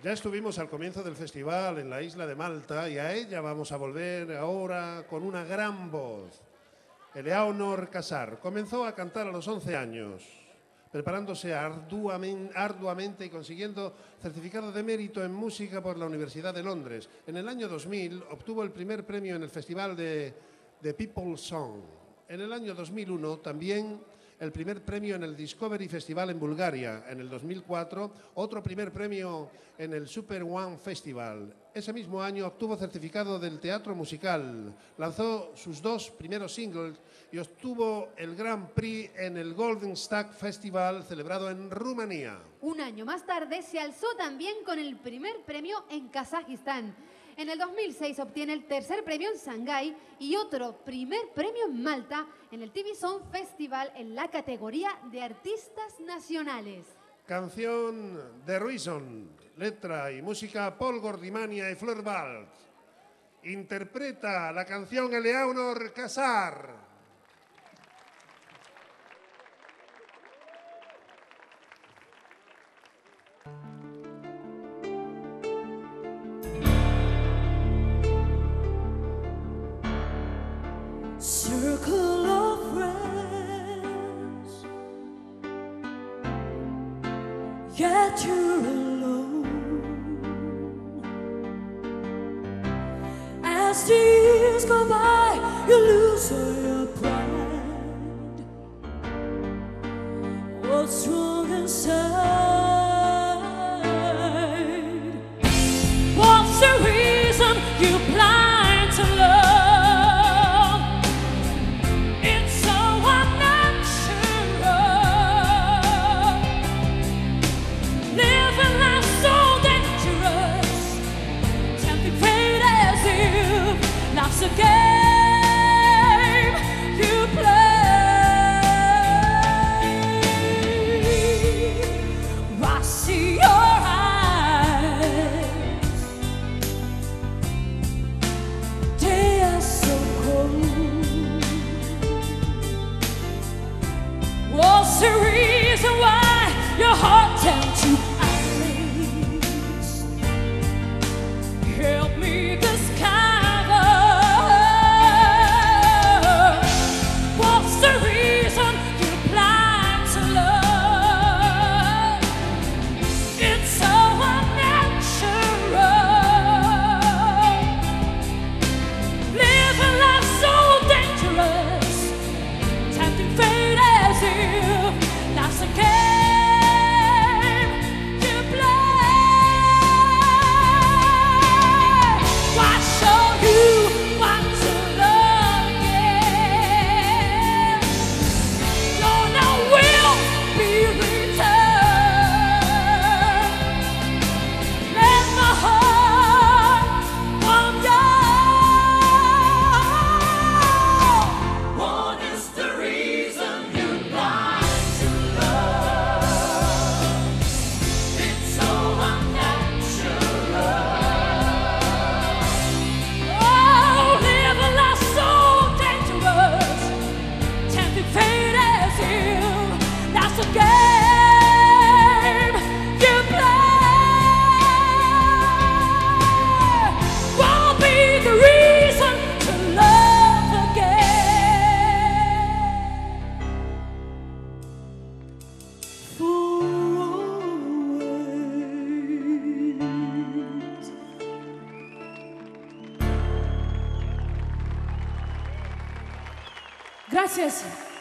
Ya estuvimos al comienzo del festival en la isla de Malta y a ella vamos a volver ahora con una gran voz. Eleanor Casar comenzó a cantar a los 11 años, preparándose arduamente y consiguiendo certificado de mérito en música por la Universidad de Londres. En el año 2000 obtuvo el primer premio en el Festival de People's Song. En el año 2001 también el primer premio en el Discovery Festival en Bulgaria. En el 2004 otro primer premio en el Super One Festival. Ese mismo año obtuvo certificado del teatro musical, lanzó sus 2 primeros singles y obtuvo el Grand Prix en el Golden Stag Festival celebrado en Rumanía. Un año más tarde se alzó también con el primer premio en Kazajistán. En el 2006 obtiene el tercer premio en Shanghái y otro primer premio en Malta en el TV Song Festival en la categoría de artistas nacionales. Canción de Reason, letra y música Paul Gordimania y Fleur Balt. Interpreta la canción Eleanor Casar. Circle of friends, yet you're alone. As the years go by, you lose all your pride. What's wrong inside? What's the reason you blind to love? It's a game you play. I see your eyes. They are so cold. What's the reason why your heart turns to ice? Help me disguise. Gracias.